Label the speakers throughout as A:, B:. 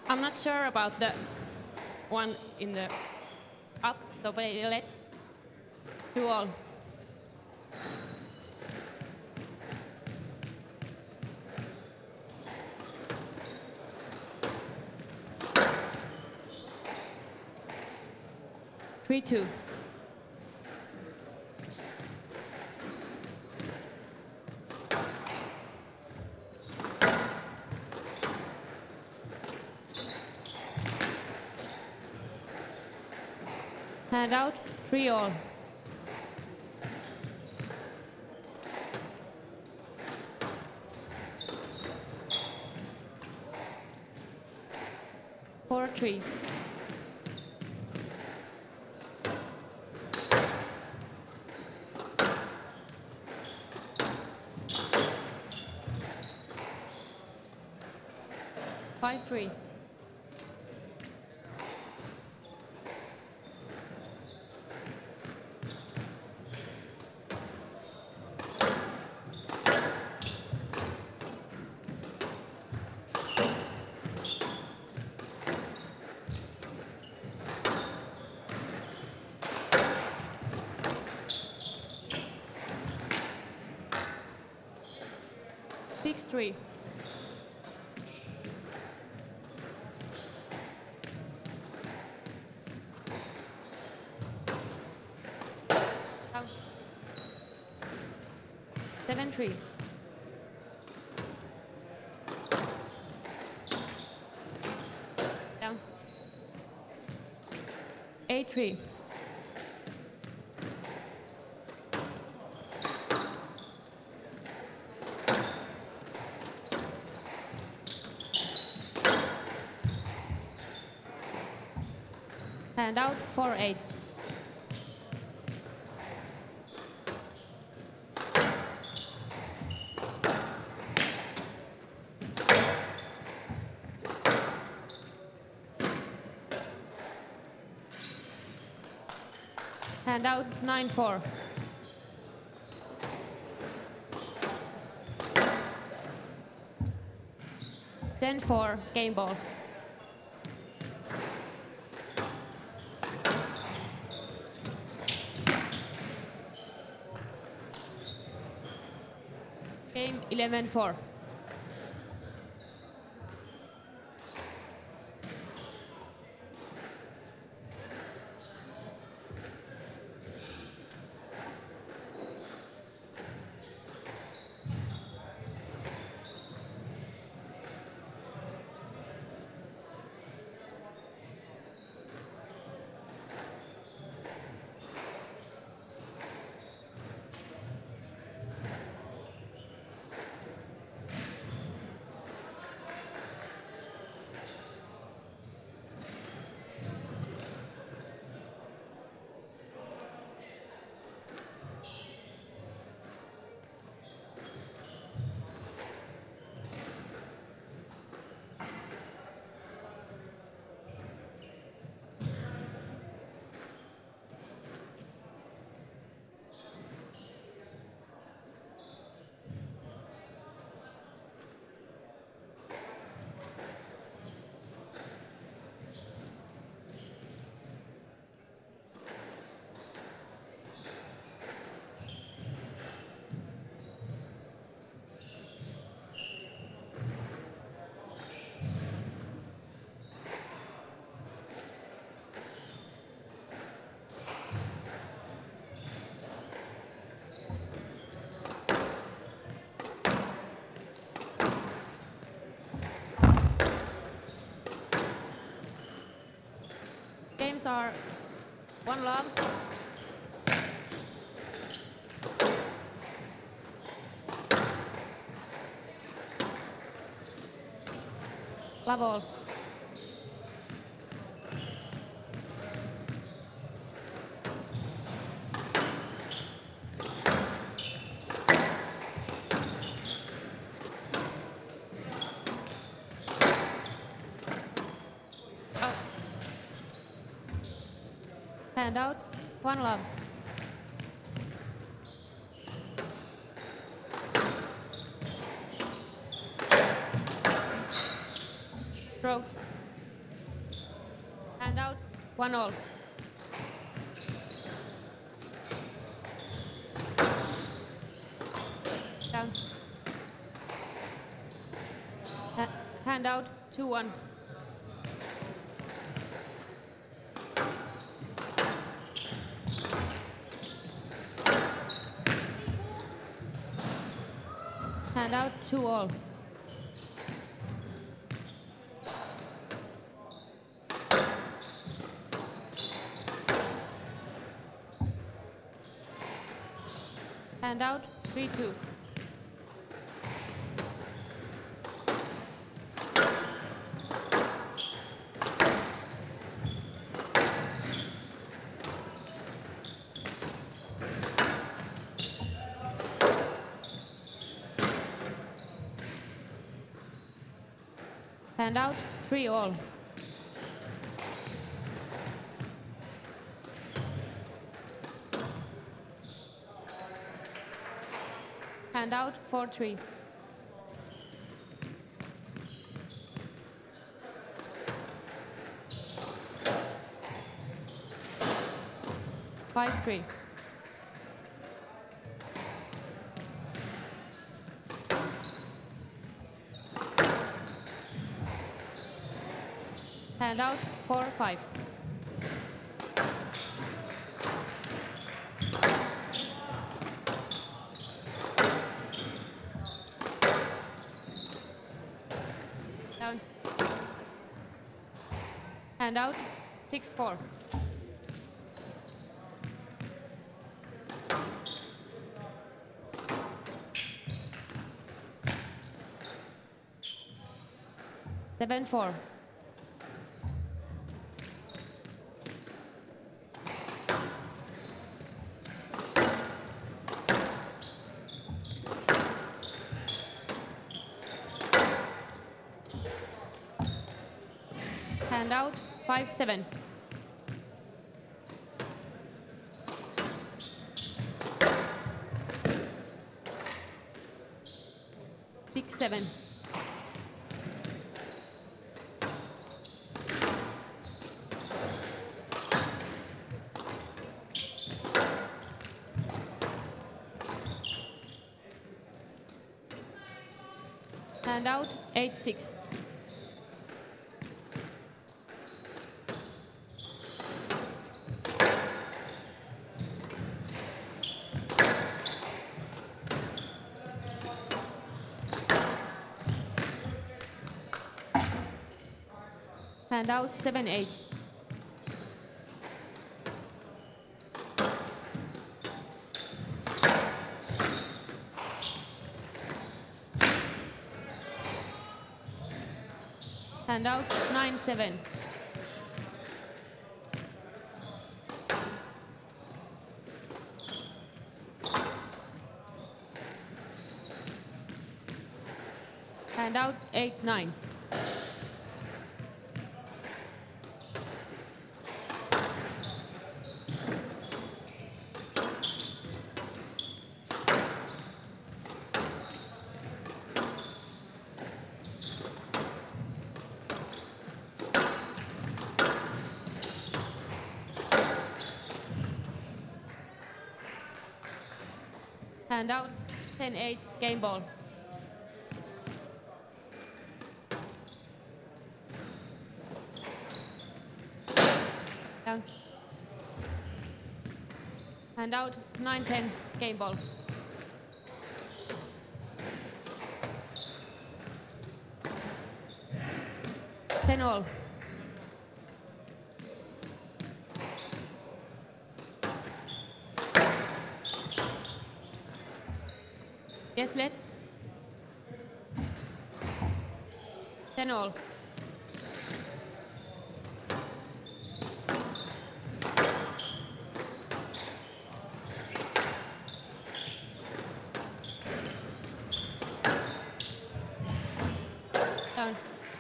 A: I'm not sure about the one in the up, so play let. 2-all. Three, 2. Hand out, 3-all. Four, 3. Five, 3. Six, 3. Down. 7, 3. Down. 8, 3. Hand out, 4, 8. Hand out, 9, 4. Ten, 4, game ball. Game 11, 4. Games are 1 love. Love all. Hand out, 1 love. Throw. 1 all. Down. Hand out, 2-1. Hand out, 2 all. Hand out, 3-2. Hand out, 3 all. Hand out, 4-3. Five, 3. Hand out, 4-5. Down. Hand out, 6-4. Seven, 4. Hand out, 5-7. Six, 7. Hand out, 8-6. Hand out, 7-8. Hand out, 9-7. Hand out, 8-9. Hand out, 10-8, game ball. Down. Hand out, 9-10, game ball. Ten all. Yes, let. 10 all. Down.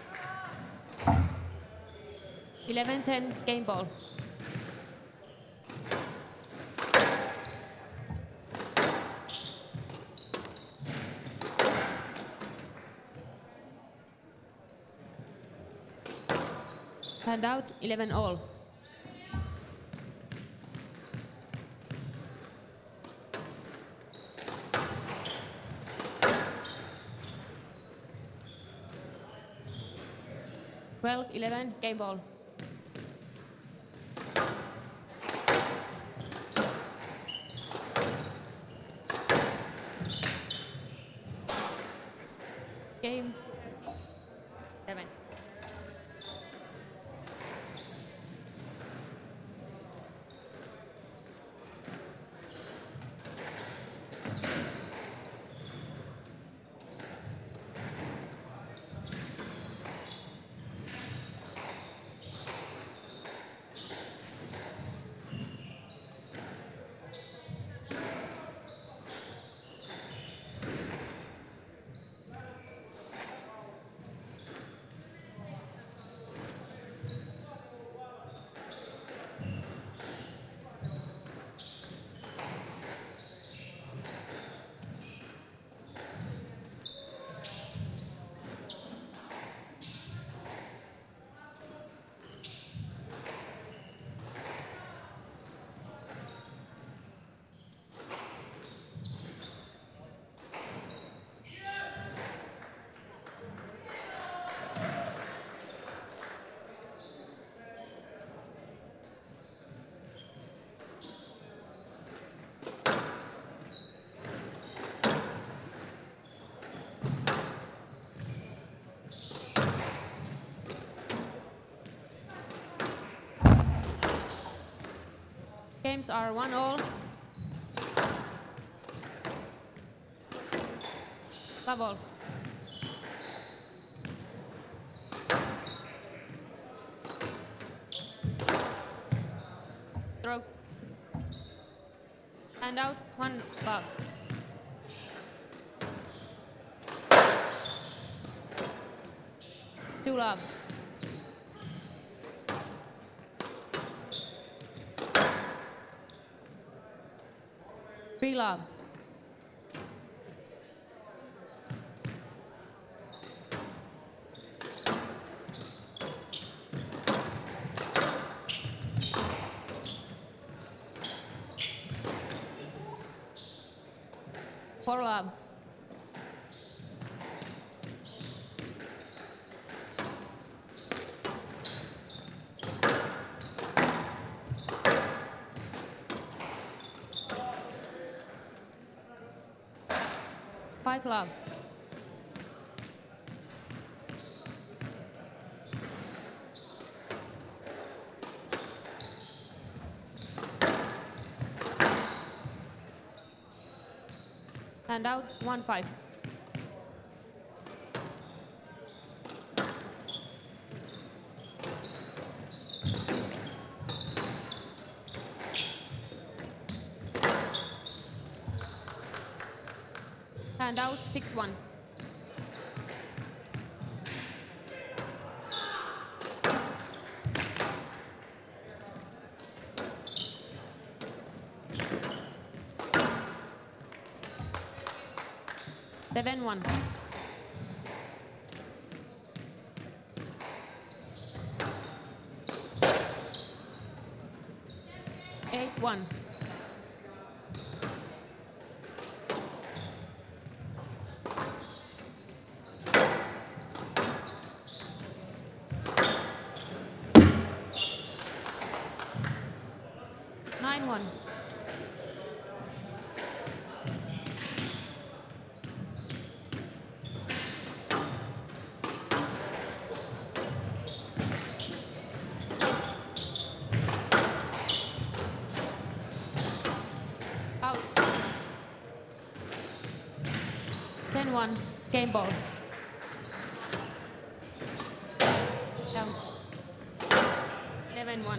A: 11-10, game ball. Hand out, 11 all. 12-11, game ball. Game 7. Games are 1-all. Love all. Throw. Hand out, 1 love. Two love. Three love. Four love. Five love. Hand out, 1-5. Hand out, 6-1. Seven, 1. 8-1. 9-1. Out. 10-1, game ball. Down. 11-1.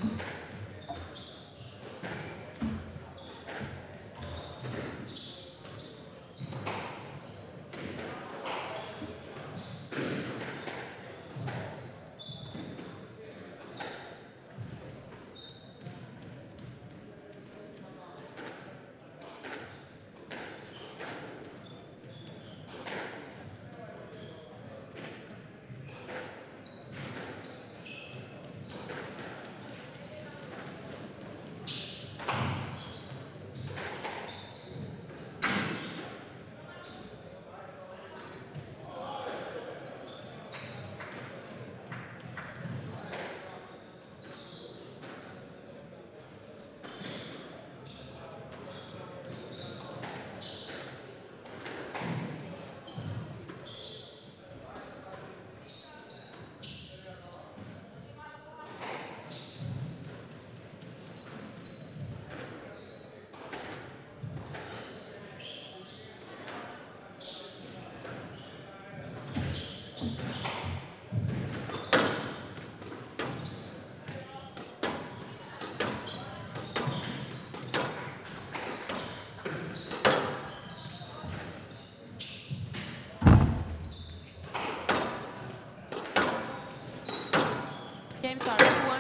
A: Game start. 2-1.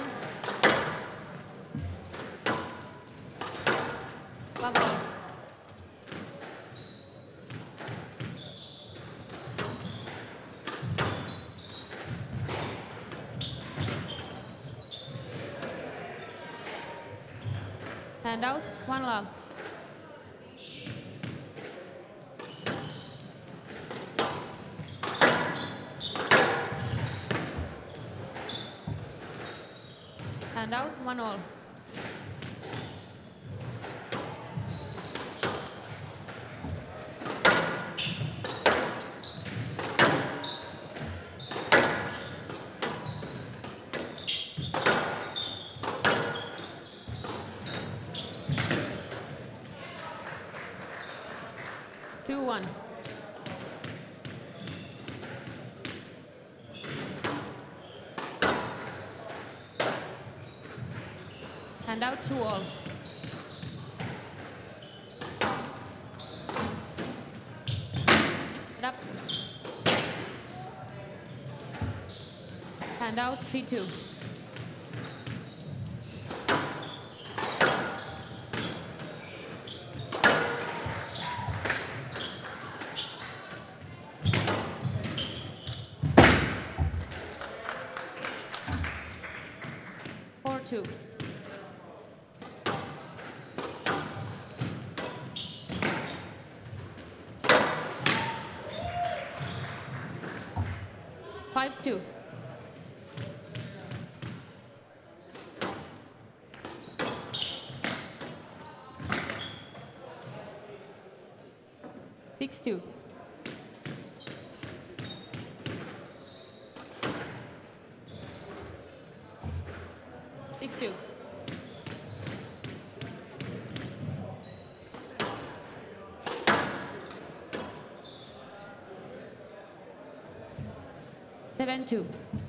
A: Love all. Hand out. 1 love. Hand out. 1 all. Two, 1. Hand out. 2 all. Head up. Hand out. 3-2. Two. Five, 2. Six, 2. 6-2. Seven, 2.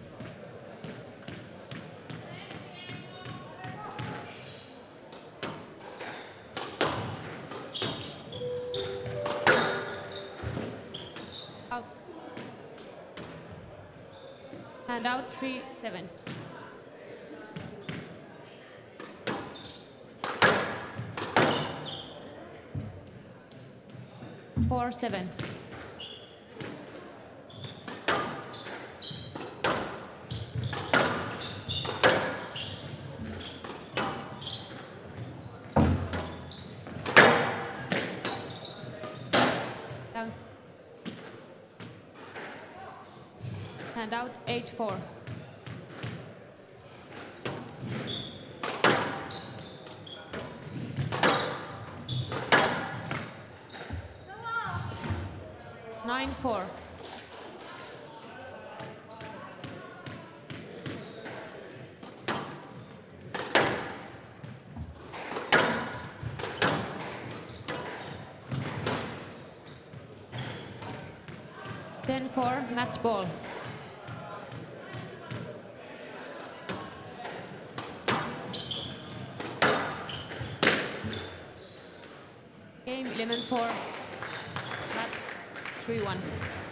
A: Out. Hand out. 3-7. 4-7. Down. Hand out. 8-4. Nine, 4. Ten, 4. Match ball. Game 11-4. Match 3-1.